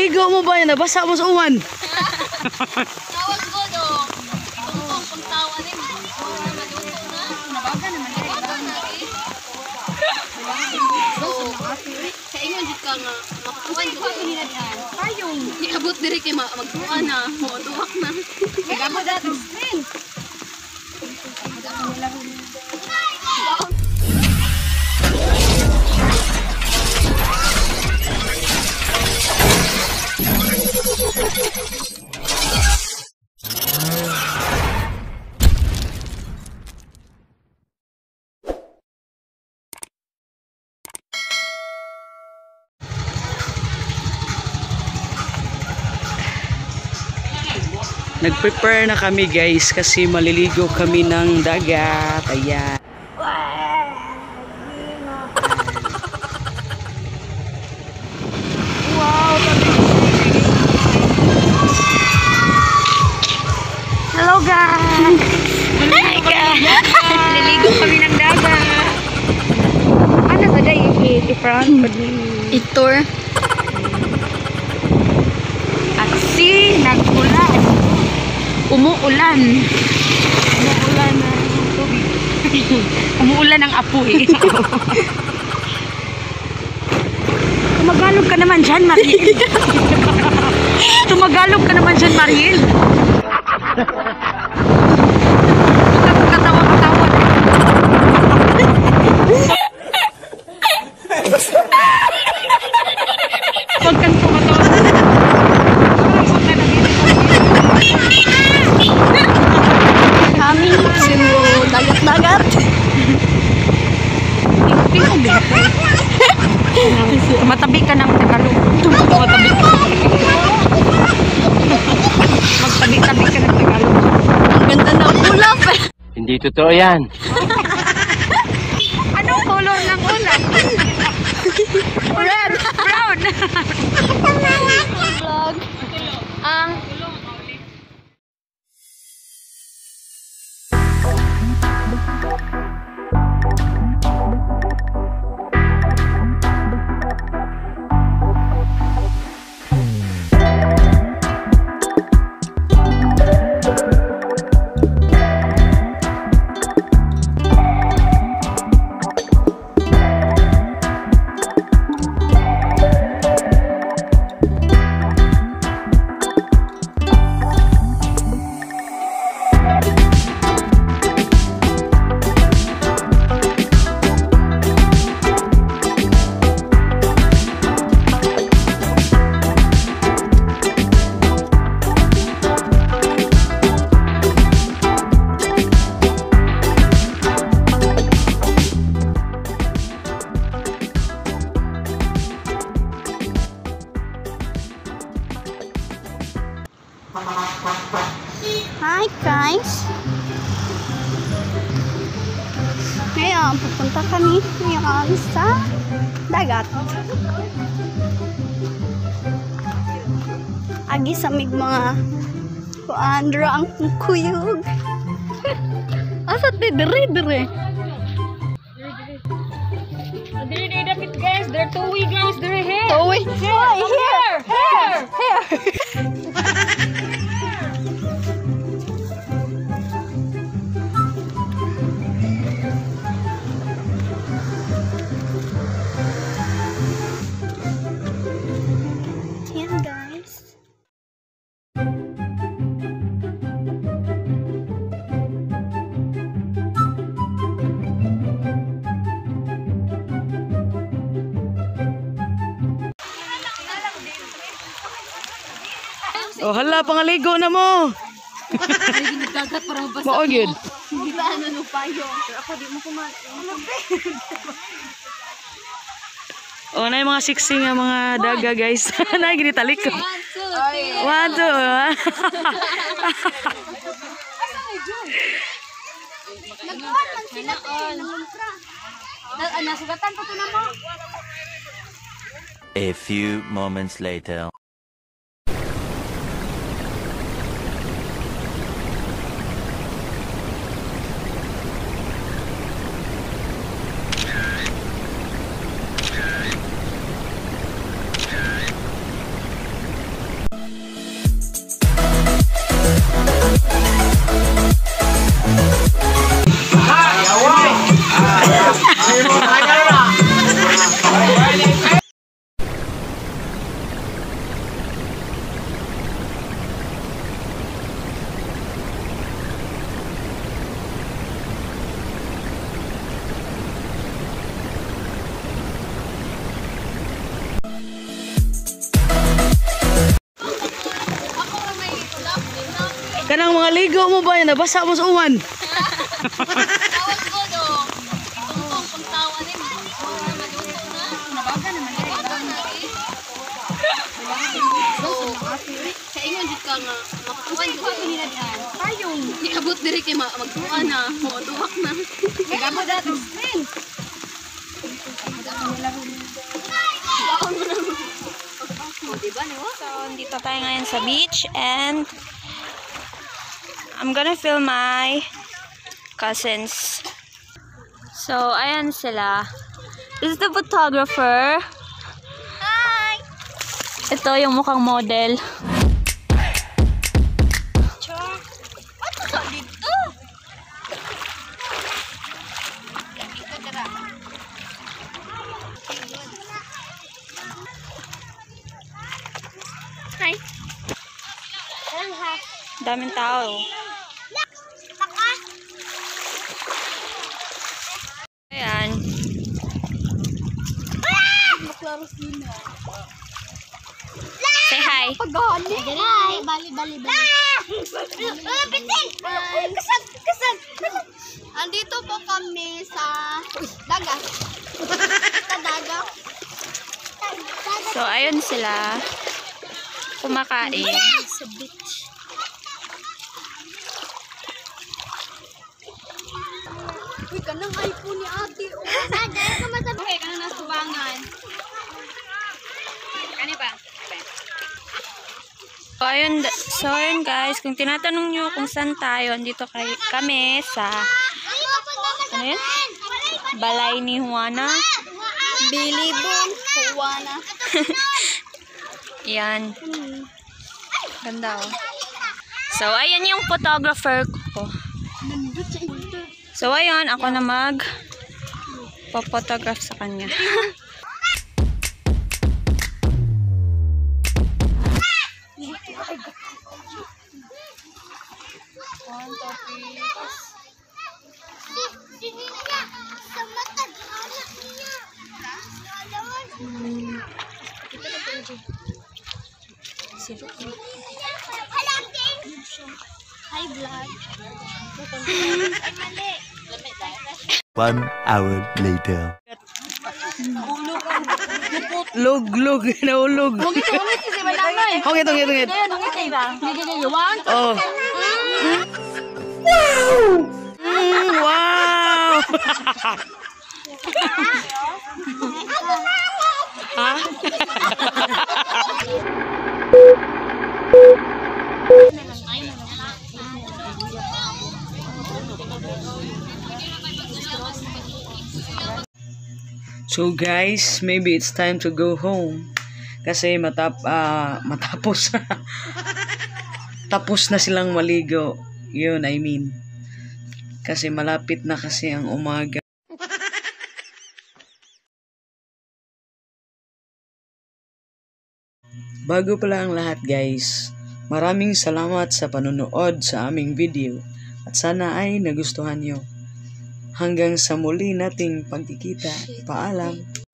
Ligo mo ba yan? Nabasa mo sa uwan. Tawag ko do. Itong pagtawa ni mo. Maduto na. Nabaga naman. Nabaga na eh. Sa inyo jud ka nga makuan ko nila diyan. Payong. Niabot diri kay magtuwa na. Tuwak na. Gamo dato screen. Nag-prepare na kami guys kasi maliligo kami ng dagat. Ayan. Wow! Hello guys! Hi guys! Naliligo kami ng dagat. Ano ba day? I-front? Itor. At si nagkulan. Umuulan. Umuulan ng tubig. Umuulan ng apoy. Tumagalog ka naman dyan, Mariel. Tumagalog ka naman dyan, Mariel. Katawa-katawa. Huwag kang tumatawa. Kami sino dagat-dagat. Matabi ka ng Tagalog. Matabi ka. Magtabi-tabi ka ng Tagalog. Ang ganda ng ulap. Hindi totoo yan. Anong color ng ulan? Red. Brown. Vlog. Ang Hi guys! Ngayon, pupunta kami ngayon sa dagat. Agi sa mig mga kuandra ang kuyog. Asa dire. Dire dapit guys. There tuwi guys. Dire here. Tuwi. Hoy, here. Yan guys. Oh, hala, pangaligo na mo. Dagat para basta. Mao gyud. Hindi ba ano payo? Ako di mo kumain. Oh, na yung mga siksing nga mga daga guys. Na gini talik ko. 1, 2, 3. 1, 2. Nagkuhan man sila nanguntra. Nasugatan pa to na mo. A few moments later. Ikaw mo ba yan? Nabasa mo sa uwan. Tawag ko do. Itong pagtawa ni mo. Maluto na. Nabaga naman. Nabaga na eh. So, sa inyo jud ka nga makakuan ko nila dihan. Payong. Iabot diri kay magtuwa na. Duwak na. Gamo dato screen. So, dito tayo ngayon sa beach and I'm gonna film my cousins. So, ayan sila. This is the photographer. Hi! Ito yung mukhang model. Ano ka dito? Hi! Daming tao. Ayan. Say hi. Pagani. Hi, bali. Bitin! Kasag! Andito po kami sa dagat. Sa dagat. So, ayun sila. Kumakain. Sa beach. Uy, kanang iPhone ni ate. Dahil ka matabi. Okay, kanang nasubangan. Kani ba? So, ayun guys, kung tinatanong nyo kung saan tayo, andito kami sa, ano yun? Balay ni Juana. Bilibong Juana. Yan. Ganda oh. So, ayan yung photographer ko. So, ayun, ako na mag-photograph sa kanya. Hi, vlog. 1 hour later. Log. Naulog. Kasi malamay. Hongit. Kaya nung ito ba? Gigigigawang. Oh. Wow! Ha? So guys, maybe it's time to go home. Kasi matapos tapos na silang maligo. Yun, I mean. Kasi malapit na kasi ang umaga. Bago pala ang lahat guys, maraming salamat sa panonood sa aming video at sana ay nagustuhan nyo. Hanggang sa muli nating pagkikita. Paalam.